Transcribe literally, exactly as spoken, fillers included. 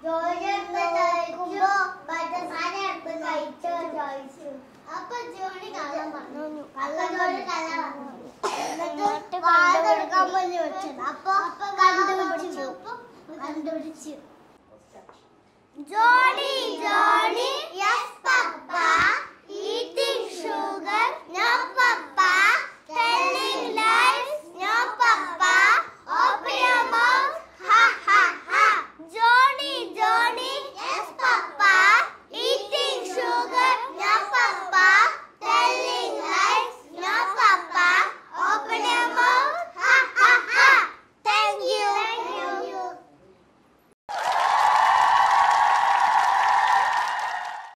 ജോലി എടുത്ത് കഴിക്കുമ്പോ പഞ്ചസാര എടുത്ത് കഴിച്ചോ ചോദിച്ചു. അപ്പൊ ജോലി കള്ളം പറഞ്ഞു. കള്ള ജോലി കള്ള പറഞ്ഞു. എന്നിട്ട് വാതെടുക്കാൻ വേണ്ടി വെച്ചത്. അപ്പൊ കണ്ടുപിടിച്ചു. കണ്ടുപിടിച്ചു. ജോലി ജോലി